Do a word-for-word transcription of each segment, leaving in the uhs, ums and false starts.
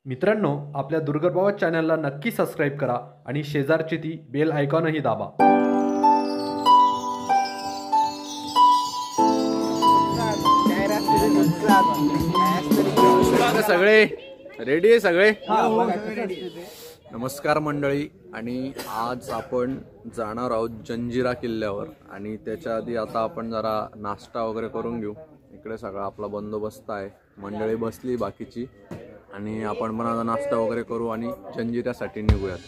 मित्रांनो, आपल्या दुर्गरबाबा चॅनलला नक्की सबस्क्राइब करा आणि शेजारची ती बेल आयकॉनही दाबा। सगळे रेडी आहे सगळे? नमस्कार मंडळी, आणि आज आपण जाणार आहोत जंजिरा किल्ल्यावर। आणि त्याच्या आधी आता आपण जरा नाश्ता वगैरे करून घेऊ। इकडे सगळा आपला बंदोबस्त आहे, मंडळी बसली बाकीची, आणि आपण पण आता नाश्ता वगैरे करू आणि जंजिऱ्यासाठी निघूयात।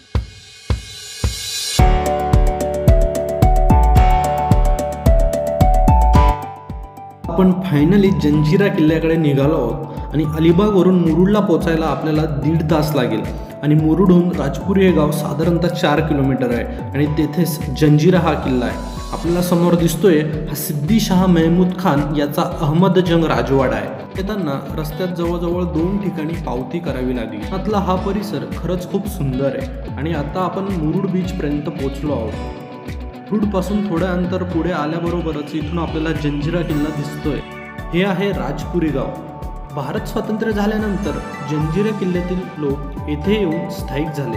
आपण फायनली जंजिरा किल्ल्याकडे निघालो आहोत आणि अलिबागवरून मुरुडला पोहोचायला आपल्याला दीड तास लागेल। आणि मुरुडहून राजपुरी हे गाव साधारणतः चार किलोमीटर आहे आणि तेथेच जंजिरा हा किल्ला आहे। आपल्याला समोर दिसतोय हा सिद्दी शाह महमूद खान याचा अहमदजंग राजवाडा आहे। येताना रस्त्यात जवळजवळ दोन ठिकाणी पावती करावी लागली। त्यातला हा परिसर खरंच खूप सुंदर आहे। आणि आता आपण मुरुड बीच पर्यंत पोहोचलो आहोत। मुरुड पासून थोडे अंतर पुढे आल्याबरोबरच इथून आपल्याला जंजिरा किल्ला दिसतोय। हे आहे राजपुरी गाव। भारत स्वातंत्र्य झाल्यानंतर जंजिरा किल्ल्यातील लोक येथे येऊन स्थायिक झाले।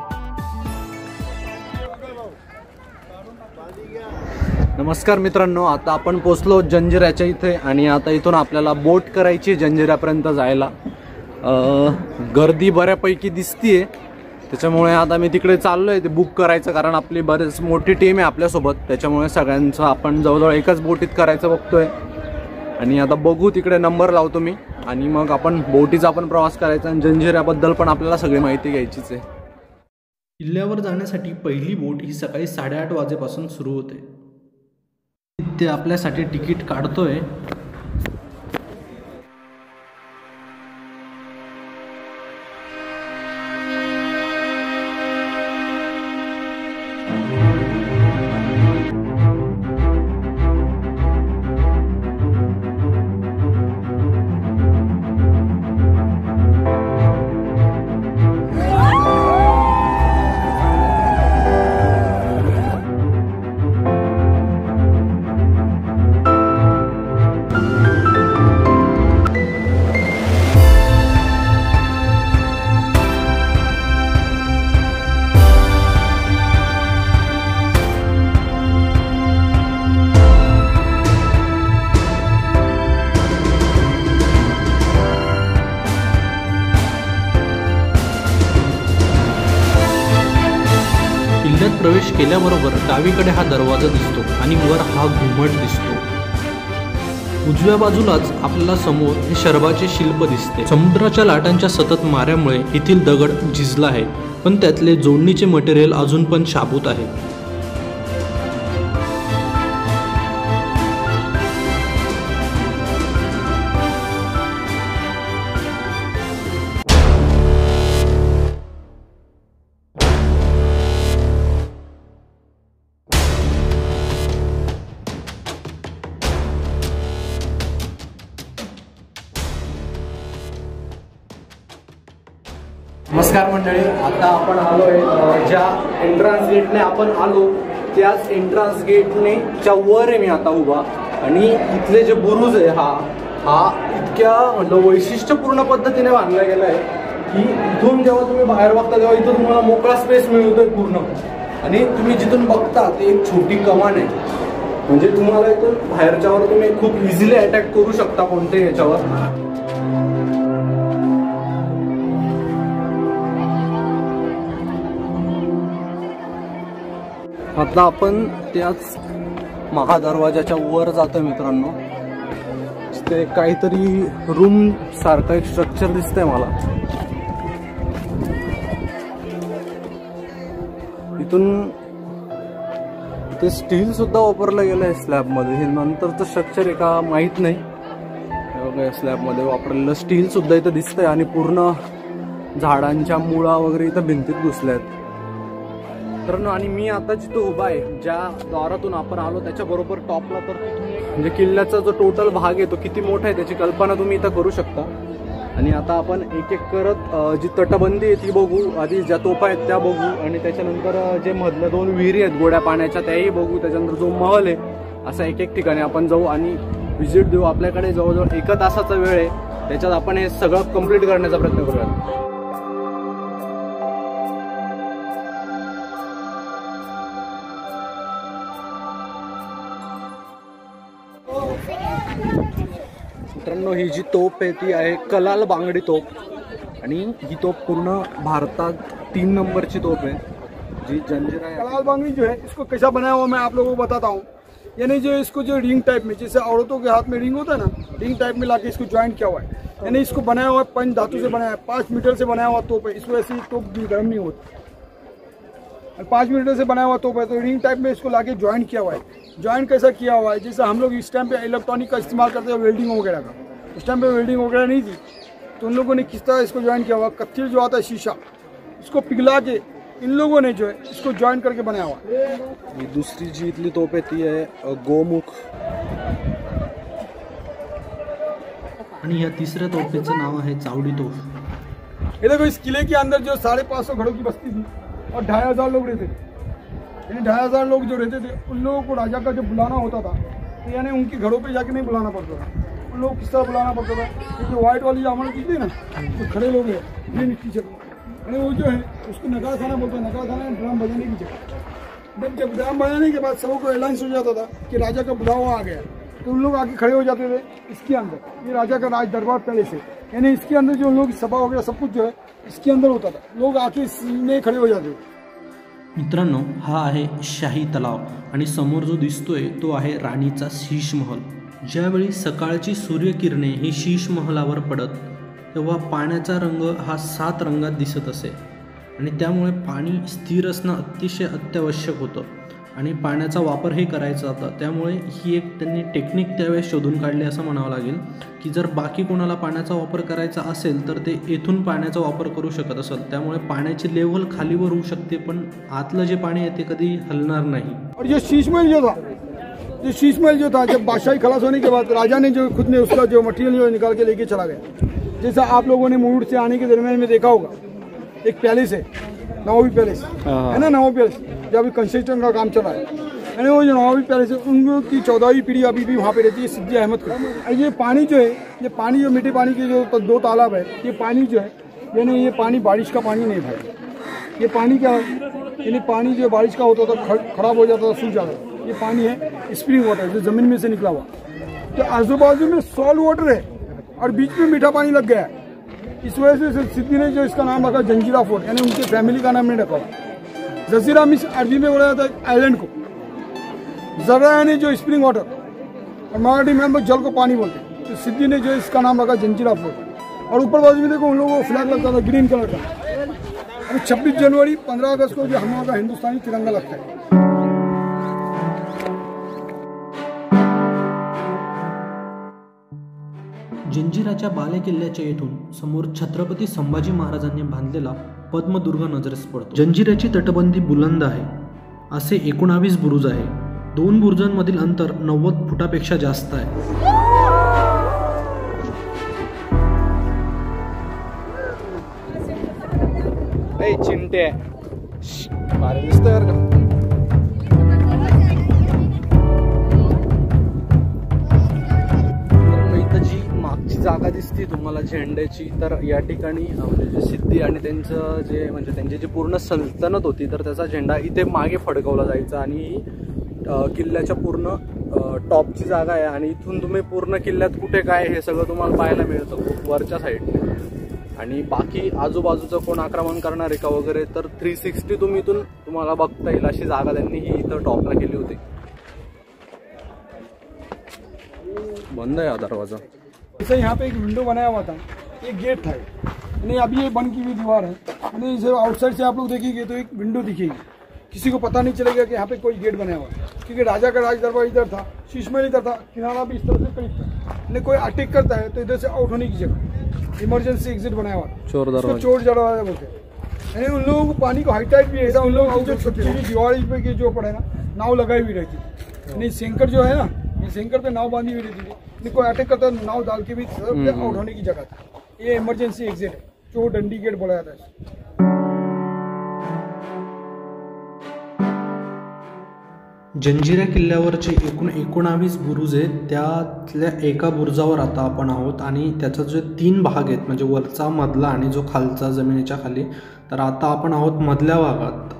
नमस्कार मित्रांनो, आता आपण पोचलो जंजिऱ्याच्या इथे आणि आता इथून आपल्याला बोट करायची जंजिऱ्यापर्यंत जायला। गर्दी बऱ्यापैकी दिसतीये, त्याच्यामुळे आता मी तिकडे चाललोय ते बुक करायचं, कारण आपली बरेच मोठी टीम आहे आपल्यासोबत, त्याच्यामुळे सगळ्यांचं आपण जवळजवळ एकाच बोटीत करायचं बघतोय। आणि आता बघू, तिकडे नंबर लावतो मी आणि मग आपण बोटीचा आपण प्रवास करायचा आणि जंजिऱ्याबद्दल पण आपल्याला सगळी माहिती घ्यायचीच आहे। किल्ल्यावर जाण्यासाठी पहिली बोट ही सकाळी साडेआठ वाजेपासून सुरू होते। ते आपल्यासाठी तिकीट काढतोय। किल्ल्यात प्रवेश केल्याबरोबर डावीकडे हा दरवाजा दिसतो आणि वर हा घुमट दिसतो। उजव्या बाजूलाच आपल्याला समोर हे शरबाचे शिल्प दिसते। समुद्राच्या लाटांच्या सतत माऱ्यामुळे येथील दगड झिजला आहे, पण त्यातले जोडणीचे मटेरियल अजून पण शाबूत आहे। नमस्कार मंडळी, आता आपण आलोय ज्या एंट्रन्स गेटने आपण आलो त्याच एंट्रन्स गेटने च्या वर आहे मी आता उभा। आणि इथले जे बुरुज आहे हा हा इतक्या मतलब वैशिष्ट्यपूर्ण पद्धतीने बांधला गेला आहे की इथून जेव्हा तुम्ही बाहेर बघता तेव्हा इथं तुम्हाला मोकळा स्पेस मिळतोय पूर्ण। आणि तुम्ही जिथून बघता ते एक छोटी कमान आहे, म्हणजे तुम्हाला इथून बाहेरच्यावर तुम्ही खूप इझिली अटॅक करू शकता कोणत्याही याच्यावर। आता आपण त्याच महादरवाजाच्या वर जातोय मित्रांनो। ते काहीतरी रूम सारखं एक स्ट्रक्चर दिसतंय मला। इथून ते स्टील सुद्धा वापरलं गेलं आहे स्लॅब मध्ये। हे नंतरचं स्ट्रक्चर आहे का माहित नाही। स्लॅब मध्ये वापरलेलं स्टील सुद्धा इथं दिसतंय आणि पूर्ण झाडांच्या मुळा वगैरे इथं भिंतीत घुसल्या आहेत मित्रांनो। आणि मी आता जिथं उभा आहे, ज्या द्वारातून आपण आलो त्याच्या बरोबर टॉपला, तर म्हणजे किल्ल्याचा जो टोटल भाग आहे तो किती मोठा आहे त्याची कल्पना तुम्ही इथं करू शकता। आणि आता आपण एक एक करत जी तटबंदी आहे ती बघू, आधी ज्या तोफा आहेत त्या बघू, आणि त्याच्यानंतर जे मधल्या दोन विहिरी आहेत गोड्या पाण्याच्या त्याही बघू, त्याच्यानंतर जो महल आहे, असा एक एक ठिकाणी आपण जाऊ आणि व्हिजिट देऊ। आपल्याकडे जवळजवळ एका तासाचा वेळ आहे, त्याच्यात आपण हे सगळं कंप्लीट करण्याचा प्रयत्न करूया। मित्रांनो, ही जी तोप आहे ती आहे कलाल बांगडी तोप आणि ही तोप पूर्ण भारतात तीन नंबरची तोप आहे जी जंजीरा है। कलाल बांगड़ी जो है इसको कैसा बनाया हुआ मैं आप लोगों को बताता हूँ। यानी जो इसको जो रिंग टाइप में, जैसे औरतों के हाथ में रिंग होता है ना, रिंग टाइप में लाके इसको ज्वाइंट किया हुआ है। यानी इसको बनाया हुआ पंच धातु से बनाया है, पाँच मीटर से बनाया हुआ तोप है, इसको ऐसी तोप गर्म नहीं होती। और पाँच मीटर से बनाया हुआ तोप है तो रिंग टाइप में इसको लाके ज्वाइंट किया हुआ है। ज्वाइंट कैसा किया हुआ है, जैसे हम लोग इस टाइम पे इलेक्ट्रॉनिक का इस्तेमाल करते हैं वेल्डिंग वगैरह का, उस टाइम पे वेल्डिंग वगैरह नहीं थी तो उन लोगों ने किस तरह इसको ज्वाइन किया हुआ। कत्थी जो आता है शीशा, इसको पिघला के इन लोगों ने जो है इसको ज्वाइन करके बनाया हुआ। ही दुसरी जी इथली तोप आहे ती आहे गोमुख आणि या तिसऱ्या तोफेचं नाव आहे चावडी तोफ। ये देखो, इस किले के अंदर जो साढ़े पाँच सौ घरों की बस्ती थी और ढाई हजार लोग रहते थे। यानी ढाई हजार लोग जो रहते थे उन लोगों को राजा का जब बुलाना होता था तो यानी उनके घरों पे जाके नहीं बुलाना पड़ता था, उन लोग किस तरह बुलाना पड़ता था। ये जो व्हाइट वाली जामन की थी ना, जो खड़े लोग हैं ये मिट्टी से, यानी वो जो है उसको नगाड़ा खाना बोलते हैं। नगाड़ा खाना ड्राम बजाने की जगह, जब जब ड्राम बजाने के बाद सबको अलाउंस हो जाता था कि राजा का बुलावा आ गया तो उन लोग आके खड़े हो जाते थे इसके अंदर। ये राजा का राज दरबार पहले से, यानी इसके अंदर जो लोग सभा वगैरह सब कुछ जो है इसके अंदर होता था, लोग आके इसमें खड़े हो जाते थे। मित्रांनो, हा आहे शाही तलाव आणि समोर जो दिसतोय तो आहे राणीचा शीश महल। ज्यावेळी सकाळची सूर्यकिरणे ही शीश महलावर पडत तेव्हा पाण्याचा रंग हा सात रंगात दिसत असे आणि त्यामुळे पाणी स्थिर असणं अतिशय अत्यावश्यक होतं आणि पाण्याचा वापरही करायचा होता। त्यामुळे ही एक त्यांनी टेक्निक त्यावेळेस शोधून काढली असं म्हणावं लागेल की जर बाकी कोणाला पाण्याचा वापर करायचा असेल तर ते येथून पाण्याचा वापर करू शकत असेल, त्यामुळे पाण्याची लेवल खालीवर होऊ शकते पण आतलं जे पाणी आहे ते कधी हलणार नाही। और ये शीश महल जो था, ये शीश महल जो था जब बादशाही खलास होने के बाद राजा ने जो खुद ने उसका जो मटेरियल जो निकाल के लेके चला गया। जैसा आप लोगों ने मुरुड से आने के दरमियान में देखा होगा एक पैलेस है, नवाबी पैलेस है ना, नवाबी पैलेस जब अभी कंस्ट्रक्शन का काम चला है। यानी वो जो नवाबी पैलेस है उन की चौदहवीं पीढ़ी अभी भी वहाँ पे रहती है, सिद्दी अहमद को। ये पानी जो है, ये पानी जो मीठे पानी के जो दो तालाब है, ये पानी जो है यानी ये पानी बारिश का पानी नहीं भाई, ये पानी क्या है, यानी पानी जो बारिश का होता था खराब हो जाता था, सूख जाता था। ये पानी है स्प्रिंग वाटर जो जमीन में से निकला हुआ। तो आजू बाजू में सॉल्ट वाटर है और बीच में मीठा पानी लग गया है। इस वजह से सिद्दी ने जो इसका नाम रखा जंजीरा फोर्ट, यानी उनके फैमिली का नाम नहीं रखा। जजीरा मीन्स अरबी में बोला जाता है आइलैंड को, जरा यानी जो स्प्रिंग वाटर और मराठी में हम लोग जल को पानी बोलते हैं। तो सिद्दी ने जो इसका नाम रखा जंजीरा फोर्ट। और ऊपर बाजू में देखो उन लोगों को फ्लैग लगता था ग्रीन कलर का। अभी छब्बीस जनवरी पंद्रह अगस्त को जो हमारा का हिंदुस्तानी तिरंगा लगता है। जंजिराच्या बालेकिल्ल्याच्या येथून समोर छत्रपती संभाजी महाराजांनी बांधलेला पद्मदुर्ग नजरेस पडतो। जंजिऱ्याची तटबंदी बुलंद आहे, असे एकोणावीस बुरुज आहे। दोन बुरुजांमधील अंतर नव्वद फुटापेक्षा जास्त आहे। ए चिमटे भारी दिसतंय बरं का। जागा दिसती तुम्हाला झेंड्याची, तर या ठिकाणी म्हणजे जे सिद्धी आणि त्यांचं जे म्हणजे त्यांची जी पूर्ण सल्तनत होती तर त्याचा झेंडा इथे मागे फडकवला जायचा आणि किल्ल्याच्या पूर्ण टॉपची जागा आहे आणि इथून तुम्ही पूर्ण किल्ल्यात कुठे काय हे सगळं तुम्हाला पाहायला मिळतं खूप वरच्या साईडने। आणि बाकी आजूबाजूचं कोण आक्रमण करणार आहे का वगैरे तर थ्री सिक्स्टी तुम्ही इथून तुम्हाला बघता येईल अशी जागा त्यांनी ही इथं टॉपला केली होती। बंद आहे हा दरवाजा। जैसे यहाँ पे एक विंडो बनाया हुआ था, एक गेट था, नहीं अभी ये बंद की हुई दीवार है। नहीं जब आउटसाइड से आप लोग देखेंगे तो एक विंडो दिखेगी, किसी को पता नहीं चलेगा कि यहाँ पे कोई गेट बनाया हुआ है, क्योंकि राजा का राज दरबार इधर था, शीश महल इधर था, किनारा भी इस तरह से करीब था। नहीं कोई अटैक करता है तो इधर से आउट होने की जगह इमरजेंसी एग्जिट बनाया हुआ, चोर दरवाजा, चोर दरवाजा बोलते हैं। यानी उन लोगों को पानी को हाईटाइट भी है, उन लोगों जो छोटी छोटी दीवार पे की जो पड़े ना नाव लगाई हुई रहती थी। नहीं सेंकर जो है ना, ये सेंकर पे नाव बांधी हुई रहती थी, कोई अटैक करता है नाव डाल के भी आउट होने की जगह था। ये इमरजेंसी एग्जिट है, चोर डंडी गेट बोला जाता है। जंजिरा किल्ल्यावरचे एकूण एकोणावीस बुरुज आहेत, त्यातल्या एका बुरुजावर आता आपण आहोत आणि त्याचा जे तीन भाग आहेत म्हणजे वरचा, मधला आणि जो खालचा जमिनीच्या खाली, तर आता आपण आहोत मधल्या भागात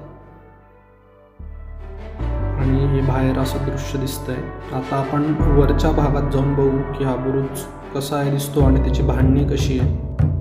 आणि हे बाहेर असं दृश्य दिसतंय। आता आपण वरच्या भागात जाऊन बघू की हा बुरुज कसा आहे दिसतो आणि त्याची भांडणी कशी आहे.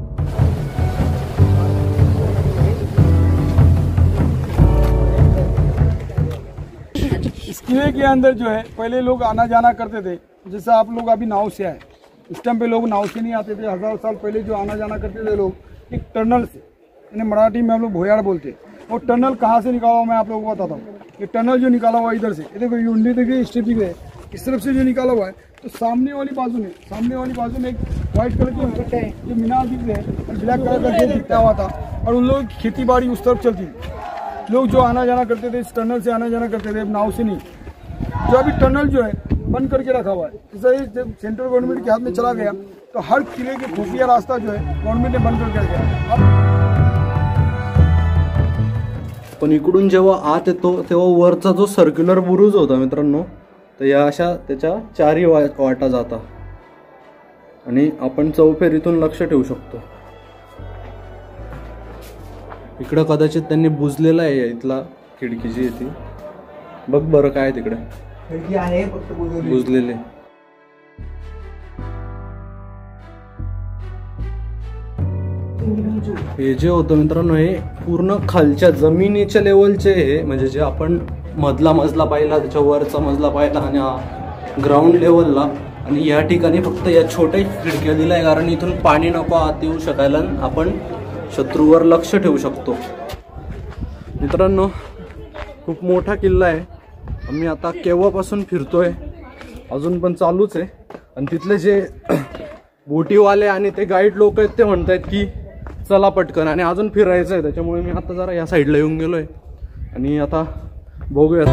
इस किले के अंदर जो है पहले लोग आना जाना करते थे, जैसा आप लोग अभी नाव से आए, उस टाइम पे लोग नाव से नहीं आते थे. हज़ार साल पहले जो आना जाना करते थे लोग एक टनल से, यानी मराठी में हम लोग भोयाड़ बोलते हैं. और टनल कहाँ से निकाला हुआ मैं आप लोगों को बताता हूँ. ये टनल जो निकाला हुआ इधर से, ये देखो यूंडी देखिए स्ट्रिपिंग है, इस तरफ से जो निकाला हुआ है तो सामने वाली बाजू में सामने वाली बाजू में एक व्हाइट कलर की जो मीनार दिख रहे हैं और ब्लैक कलर का गेट दिखता हुआ था. और उन लोगों की खेती बाड़ी उस तरफ चलती थी. लोग जो आना जाना करते थे इस टनल से आना जाना करते थे, नाव से नहीं. जो अभी टनल जो है बंद करके रखा हुआ है, जैसे जब सेंट्रल गवर्नमेंट के हाथ में चला गया तो हर किले के खुफिया रास्ता जो है गवर्नमेंट ने बंद करके रखा. पण इकडून जेव्हा आत येतो तेव्हा वरचा जो सर्क्युलर बुरुज होता मित्रांनो, तर या अशा त्याच्या चारही वा वाटा जाता आणि आपण चौफेरीतून लक्ष ठेवू शकतो. इकडं कदाचित त्यांनी बुजलेला आहे इथला खिडकीची ती. बघ बरं काय तिकडे खिडकी आहे फक्त बुजलेले. हे जे होतं मित्रांनो हे पूर्ण खालच्या जमिनीच्या लेवलचे हे, म्हणजे जे आपण मधला मजला पाहिला त्याच्या वरचा मजला पाहिला आणि हा ग्राउंड लेवलला. आणि या ठिकाणी फक्त या छोट्या खिडक्या दिल्या आहे कारण इथून पाणी नको आत येऊ शकायला, आपण शत्रूवर लक्ष ठेवू शकतो. मित्रांनो खूप मोठा किल्ला आहे. आम्ही आता केव्हापासून फिरतोय, अजून पण चालूच आहे. आणि तिथले जे बोटीवाले आणि ते गाईड लोक आहेत ते म्हणत आहेत की चला पटकन आणि अजून फिरायचं आहे. त्याच्यामुळे मी आता जरा या साईडला येऊन गेलो आहे आणि आता बघूयात.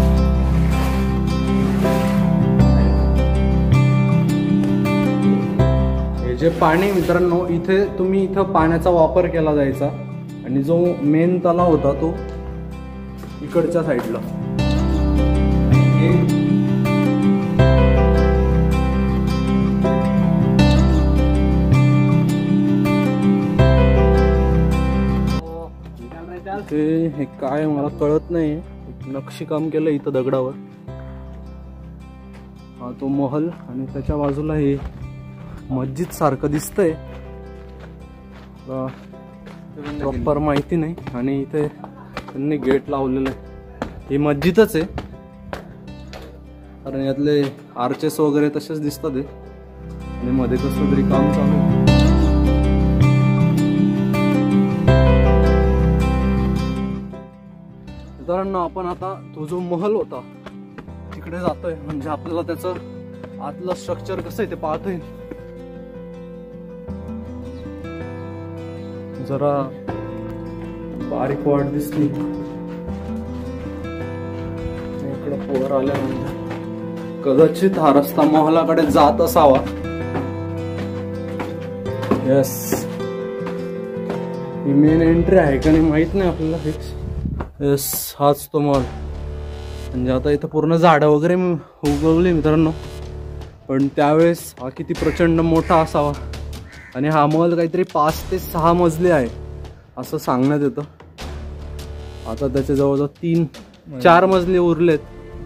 हे जे पाणी मित्रांनो, इथे तुम्ही इथं पाण्याचा वापर केला जायचा आणि जो मेन तलाव होता तो इकडच्या साईडला. ते हे काय मला कळत नाही. नक्षीकाम केलं इथं दगडावर. हा तो महल आणि त्याच्या बाजूला हे मस्जिद सारखं दिसतंय, प्रॉपर माहिती नाही. आणि इथे त्यांनी गेट लावलेलं आहे. ही मस्जिदच आहे कारण यातले आर्चेस वगैरे तसेच दिसतात आहे आणि मध्ये कसं तरी काम चालू आहे. मित्रांनो आपण आता तो जो महल होता तिकडे जातोय, म्हणजे आपल्याला त्याचं आतलं स्ट्रक्चर कसं आहे ते पाहता येईल. जरा बारीक वाट दिसली इकडे पोर आल्यानंतर कदाचित हा रस्ता महलाकडे जात असावा. यस, ही मेन एंट्री आहे का नाही माहित नाही आपल्याला फिक्स. यस, हाच तो मॉल. म्हणजे आता इथं पूर्ण झाडं वगैरे उगवली मित्रांनो, पण त्यावेळेस हा किती प्रचंड मोठा असावा. आणि हा मॉल काहीतरी पाच ते सहा मजले आहे असं सांगण्यात येतं. आता त्याचे जवळजवळ तीन चार मजले उरलेत.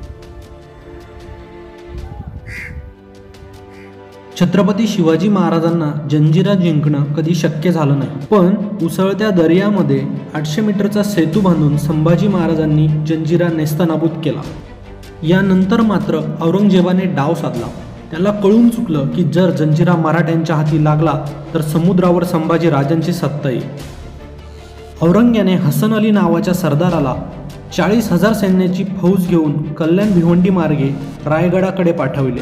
छत्रपती शिवाजी महाराजांना जंजिरा जिंकणं कधी शक्य झालं नाही, पण उसळत्या दर्यामध्ये आठशे मीटरचा सेतू बांधून संभाजी महाराजांनी जंजिरा नेस्तनाबूत केला. यानंतर मात्र औरंगजेबाने डाव साधला. त्याला कळून चुकलं की जर जंजिरा मराठ्यांच्या हाती लागला तर समुद्रावर संभाजी राजांची सत्ता येईल. औरंग्याने हसन अली नावाच्या सरदाराला चाळीस हजार सैन्याची फौज घेऊन कल्याण भिवंडी मार्गे रायगडाकडे पाठविले.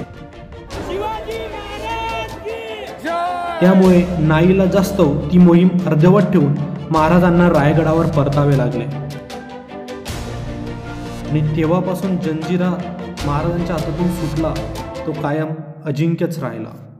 त्यामुळे नाईलाजास्तव ती मोहीम अर्धवट ठेवून महाराजांना रायगडावर परतावे लागले आणि तेव्हापासून जंजिरा महाराजांच्या हातातून सुटला तो कायम अजिंक्यच राहिला.